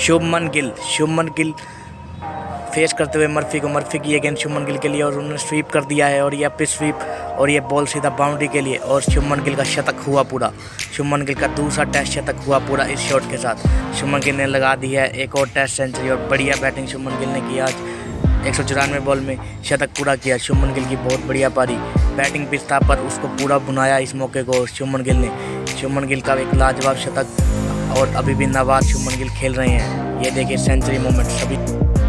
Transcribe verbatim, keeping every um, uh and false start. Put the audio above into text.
Shubman Gill Shubman Gill face करते हुए Murphy को। मर्फी की ये गेंद शुभमन गिल के लिए और उन्होंने स्वीप कर दिया है और ये पे स्वीप और ये बॉल सीधा बाउंड्री के लिए और शुभमन गिल का शतक हुआ पूरा। शुभमन गिल का दूसरा टेस्ट शतक हुआ पूरा इस शॉट के साथ। शुभमन गिल ने लगा दी है एक और टेस्ट सेंचुरी और बढ़िया बैटिंग शुभमन गिल ने की आज। एक सौ चौरानवे बॉल में शतक पूरा किया शुभमन गिल की, बहुत बढ़िया पारी। बैटिंग पिच था पर उसको पूरा बुनाया इस मौके को शुभमन गिल ने। शुभमन गिल का एक लाजवाब शतक और अभी भी नाबाद शुभमन गिल खेल रहे हैं। ये देखिए सेंचुरी मोमेंट सभी।